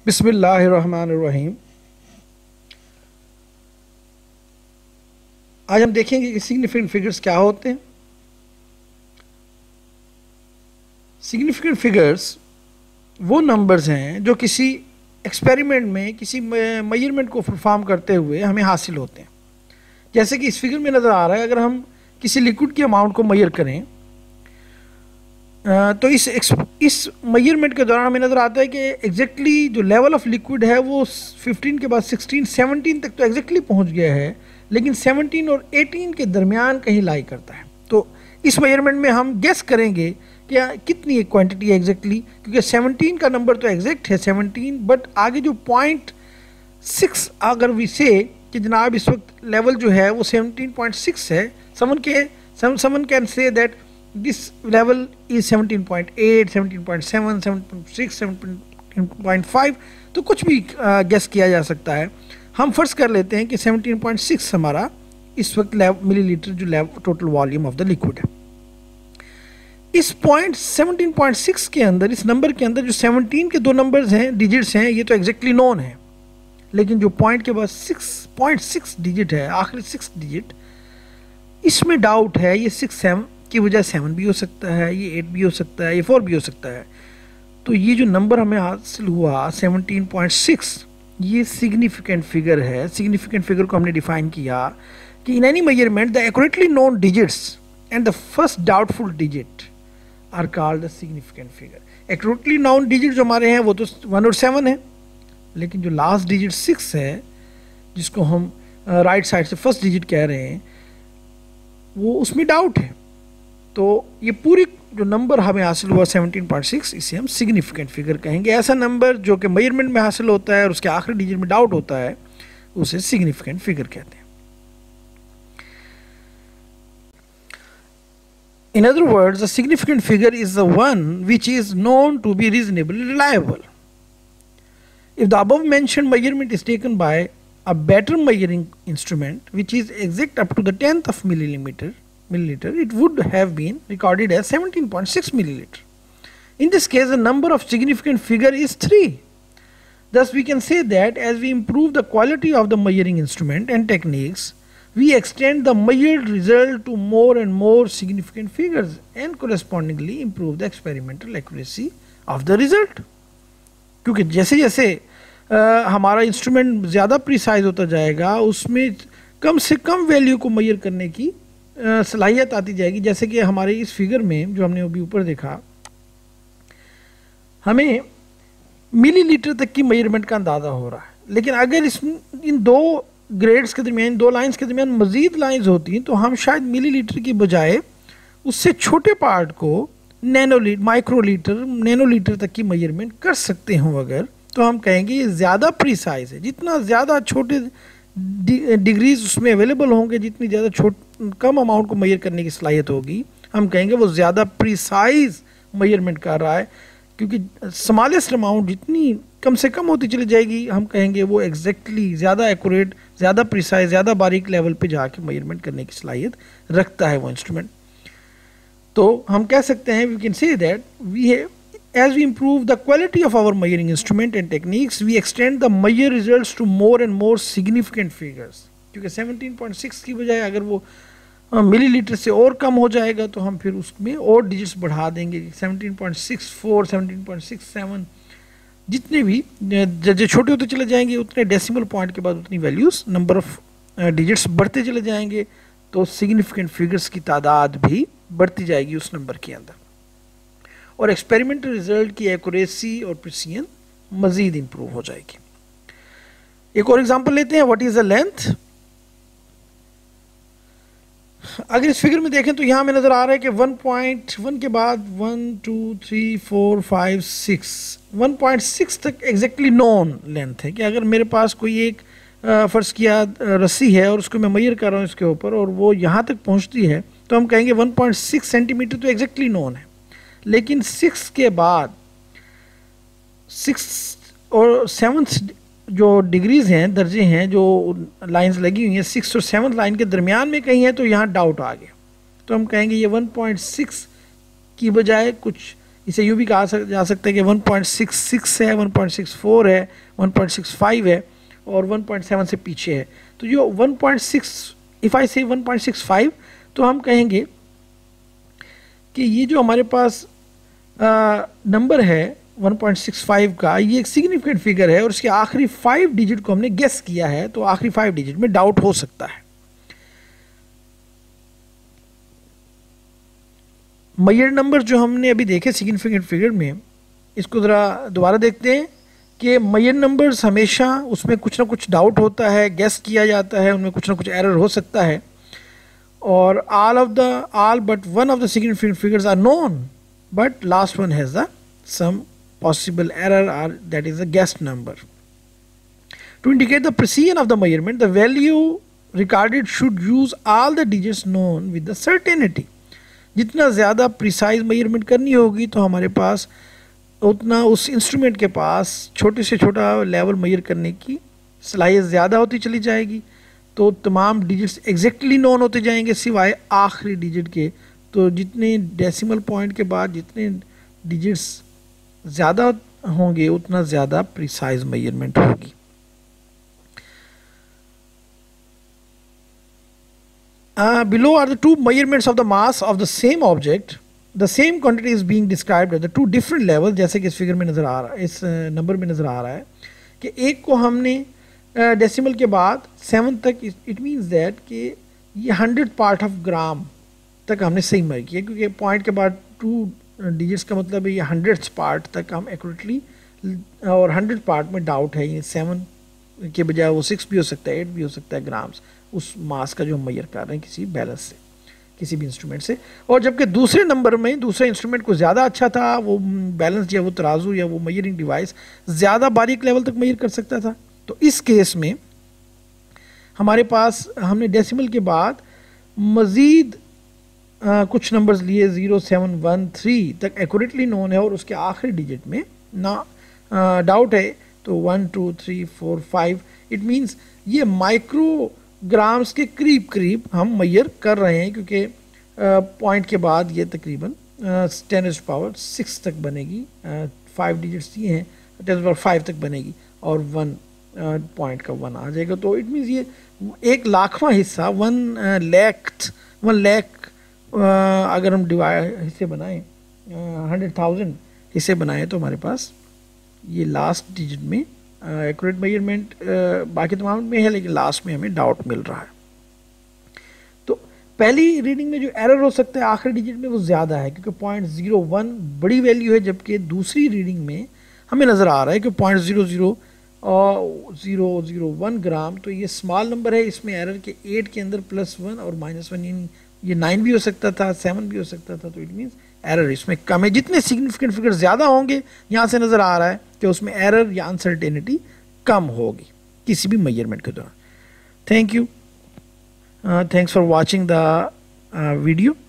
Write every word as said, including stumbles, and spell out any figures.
बिस्मिल्लाहिर्रहमानिर्रहीम। आज हम देखेंगे कि सिग्निफिकेंट फिगर्स क्या होते हैं। सिग्निफिकेंट फिगर्स वो नंबर्स हैं जो किसी एक्सपेरिमेंट में किसी मेजरमेंट को परफॉर्म करते हुए हमें हासिल होते हैं। जैसे कि इस फिगर में नज़र आ रहा है, अगर हम किसी लिक्विड की अमाउंट को मेजर करें तो इस इस मेजरमेंट के दौरान हमें नज़र आता है कि एग्जैक्टली जो लेवल ऑफ लिक्विड है वो फिफ्टीन के बाद सिक्सटीन सेवनटीन तक तो एग्जैक्टली पहुंच गया है, लेकिन सेवनटीन और एटीन के दरमियान कहीं लाई करता है। तो इस मेजरमेंट में हम गेस करेंगे कि कितनी क्वांटिटी है एग्जैक्टली, क्योंकि सेवनटीन का नंबर तो एग्जैक्ट है सेवनटीन, बट आगे जो पॉइंट सिक्स अगर वी से कि जनाब इस वक्त लेवल जो है वो सेवनटीन पॉइंट सिक्स है, समन के समन can say that this level is seventeen point eight, seventeen point seven, seven point six, seventeen point five, तो कुछ भी गेस किया जा सकता है। हम फर्ज कर लेते हैं कि सेवनटीन पॉइंट सिक्स हमारा इस वक्त मिलीलीटर जो level total volume of the liquid है। इस पॉइंट सेवनटीन पॉइंट सिक्स के अंदर, इस नंबर के अंदर जो सेवनटीन के दो नंबर्स हैं, डिजिट्स हैं, ये तो एग्जैक्टली नोन है, लेकिन जो पॉइंट के बाद सिक्स पॉइंट सिक्स डिजिट है, आखिरी सिक्स डिजिट, इसमें डाउट है। ये सिक्स सेवन की बजाय सेवन भी हो सकता है, ये एट भी हो सकता है, ये फोर भी हो सकता है। तो ये जो नंबर हमें हासिल हुआ सेवनटीन पॉइंट सिक्स, ये सिग्निफिकेंट फिगर है। सिग्निफिकेंट फिगर को हमने डिफाइन किया कि in any measurement the accurately known digits and the first doubtful digit are called the significant figure. Accurately known digit जो हमारे हैं वो तो वन और सेवन है, लेकिन जो लास्ट डिजिट सिक्स है, जिसको हम राइट साइड से फर्स्ट डिजिट कह रहे हैं, वो उसमें डाउट है। तो ये पूरी जो नंबर हमें हासिल हुआ सेवनटीन पॉइंट सिक्स, इसे हम सिग्निफिकेंट फिगर कहेंगे। ऐसा नंबर जो कि मेजरमेंट में हासिल होता है और उसके आखिरी डिजिट में डाउट होता है, उसे सिग्निफिकेंट फिगर कहते हैं। In other words, a significant figure is the one which is known to be reasonably reliable. If the above mentioned measurement is taken by a better measuring instrument which is exact up to the tenth of milliliter, milliliter, it would have been recorded as seventeen point six milliliter. In this case, the number of significant figure is three. Thus, we can say that as we improve the quality of the measuring instrument and techniques, we extend the measured result to more and more significant figures and correspondingly improve the experimental accuracy of the result. क्योंकि जैसे जैसे आ, हमारा instrument ज़्यादा precise होता जाएगा, उसमें कम से कम value को मेजर करने की सलाहियत आती जाएगी। जैसे कि हमारे इस फिगर में जो हमने अभी ऊपर देखा, हमें मिलीलीटर तक की मेजरमेंट का अंदाज़ा हो रहा है, लेकिन अगर इस इन दो ग्रेड्स के दरमियान, दो लाइंस के दरमियान मज़ीद लाइंस होती तो हम शायद मिलीलीटर की बजाय उससे छोटे पार्ट को नैनोलीटर, माइक्रोलीटर, नैनोलीटर तक की मेजरमेंट कर सकते हों। अगर तो हम कहेंगे ये ज़्यादा प्रिसाइज है। जितना ज़्यादा छोटे डिग्रीज उसमें अवेलेबल होंगे, जितनी ज़्यादा छोट कम अमाउंट को मेजर करने की सलाहियत होगी, हम कहेंगे वो ज़्यादा प्रिसाइज मेजरमेंट कर रहा है। क्योंकि स्मॉलेस्ट अमाउंट जितनी कम से कम होती चली जाएगी, हम कहेंगे वो एग्जैक्टली ज़्यादा एक्यूरेट, ज़्यादा प्रिसाइज, ज़्यादा बारीक लेवल पे जाके मेजरमेंट करने की सलाहियत रखता है वो इंस्ट्रूमेंट। तो हम कह सकते हैं, we can say that we have as we improve the quality of our measuring instrument and techniques, we extend the measure results to more and more significant figures. क्योंकि सेवनटीन पॉइंट सिक्स की बजाय अगर वो millilitre से और कम हो जाएगा तो हम फिर उसमें और डिजिट्स बढ़ा देंगे। Seventeen point six four, seventeen point six seven, जितने भी जो छोटे होते चले जाएंगे, उतने डेसिमल पॉइंट के बाद उतनी वैल्यूज़, नंबर ऑफ डिजिट्स बढ़ते चले जाएंगे, तो सिग्निफिकेंट फिगर्स की तादाद भी बढ़ती जाएगी उस नंबर के अंदर, और एक्सपेरिमेंटल रिजल्ट की एक्यूरेसी और प्रिसीजन मज़ीद इंप्रूव हो जाएगी। एक और एग्जांपल लेते हैं, व्हाट इज़ द लेंथ। अगर इस फिगर में देखें तो यहाँ में नज़र आ रहा है कि वन पॉइंट वन के बाद one two three four five six, one point six तक एग्जैक्टली नॉन लेंथ है। कि अगर मेरे पास कोई एक फ़र्ज़ किया रस्सी है और उसको मैं मेजर कर रहा हूँ इसके ऊपर, और वो यहाँ तक पहुँचती है, तो हम कहेंगे वन पॉइंट सिक्स सेंटीमीटर तो एग्जैक्टली नॉन है। लेकिन सिक्स के बाद सिक्स और सेवन्थ जो डिग्रीज़ हैं, दर्जे हैं, जो लाइंस लगी हुई हैं, सिक्स और सेवन्थ लाइन के दरमियान में कहीं है, तो यहाँ डाउट आ गया। तो हम कहेंगे ये वन पॉइंट सिक्स की बजाय कुछ इसे यूँ भी कहा जा सकता है कि वन पॉइंट सिक्स सिक्स है, वन पॉइंट सिक्स फोर है, वन पॉइंट सिक्स फाइव है और वन पॉइंट सेवन से पीछे है। तो जो one point six, if I say one point six five, तो हम कहेंगे कि ये जो हमारे पास नंबर है वन पॉइंट सिक्स फाइव का, ये एक सिग्निफिकेंट फिगर है और इसके आखिरी फाइव डिजिट को हमने गेस किया है, तो आखिरी फाइव डिजिट में डाउट हो सकता है। मयर नंबर जो हमने अभी देखे सिग्निफिकेंट फिगर में, इसको ज़रा दोबारा देखते हैं कि मयर नंबर्स हमेशा उसमें कुछ ना कुछ डाउट होता है, गेस किया जाता है, उनमें कुछ ना कुछ एरर हो सकता है। और all of the all but one of the significant figures are known, but last one has the some possible error, or that is a guessed number. To indicate the precision of the measurement, the value recorded should use all the digits known with the certainty. जितना ज़्यादा precise measurement करनी होगी तो हमारे पास उतना उस instrument के पास छोटे से छोटा लेवल मेजर करने की सलाहियत ज़्यादा होती चली जाएगी। तो तमाम डिजिट्स एग्जैक्टली नोन होते जाएंगे सिवाय आखिरी डिजिट के। तो जितने डेसिमल पॉइंट के बाद जितने डिजिट्स ज़्यादा होंगे उतना ज़्यादा प्रिसाइज मेजरमेंट होगी। Below are the two measurements of the mass of the same object, the same quantity is being described at the two different level. जैसे कि इस फिगर में नज़र आ रहा है, इस नंबर में नज़र आ रहा है कि एक को हमने डेसिमल uh, के बाद सेवन तक, इट मीन्स दैट कि ये हंड्रेड पार्ट ऑफ ग्राम तक हमने सही मेजर किया, क्योंकि पॉइंट के बाद टू डिजिट्स का मतलब है ये हंड्रेड्स पार्ट तक हम एक्यूरेटली, और हंड्रेड पार्ट में डाउट है, ये सेवन के बजाय वो सिक्स भी हो सकता है, एट भी हो सकता है ग्राम्स, उस मास का जो हम मेजर कर रहे हैं किसी बैलेंस से, किसी भी इंस्ट्रूमेंट से। और जबकि दूसरे नंबर में दूसरे इंस्ट्रूमेंट को ज़्यादा अच्छा था, वो बैलेंस या वो तराजू या वो मेजरिंग डिवाइस ज़्यादा बारीक लेवल तक मेजर कर सकता था। तो इस केस में हमारे पास हमने डेसिमल के बाद मज़ीद Uh, कुछ नंबर्स लिए, ज़ीरो सेवन वन थ्री तक एक्यूरेटली नोन है और उसके आखिरी डिजिट में ना डाउट uh, है, तो one two three four five, it means ये माइक्रोग्राम्स के करीब करीब हम मेजर कर रहे हैं, क्योंकि पॉइंट uh, के बाद ये तकरीबन टेन इज पावर सिक्स तक बनेगी, फाइव डिजिट्स ये हैं, टेन पावर फाइव तक बनेगी और वन पॉइंट uh, का वन आ जाएगा। तो इट मीन्स ये एक लाखवां हिस्सा, one lakh one lakh Uh, अगर हम डिवाइड हिस्से बनाएं, हंड्रेड थाउजेंड हिस्से बनाएं, तो हमारे पास ये लास्ट डिजिट में एक्यूरेट uh, मेजरमेंट uh, बाकी तमाम में है, लेकिन लास्ट में हमें डाउट मिल रहा है। तो पहली रीडिंग में जो एरर हो सकता है आखिरी डिजिट में वो ज़्यादा है, क्योंकि पॉइंट ज़ीरो वन बड़ी वैल्यू है, जबकि दूसरी रीडिंग में हमें नज़र आ रहा है कि पॉइंट ज़ीरो ज़ीरो और ज़ीरो ज़ीरो वन ग्राम, तो ये स्मॉल नंबर है, इसमें एरर के एट के अंदर प्लस वन और माइनस वन, यानी ये नाइन भी हो सकता था, सेवन भी हो सकता था। तो इट मीन्स एरर इसमें कम है। जितने सिग्निफिकेंट फिगर ज़्यादा होंगे, यहाँ से नज़र आ रहा है कि उसमें एरर या अनसर्टेनिटी कम होगी किसी भी मेजरमेंट के दौरान। Thank you, thanks for watching the video.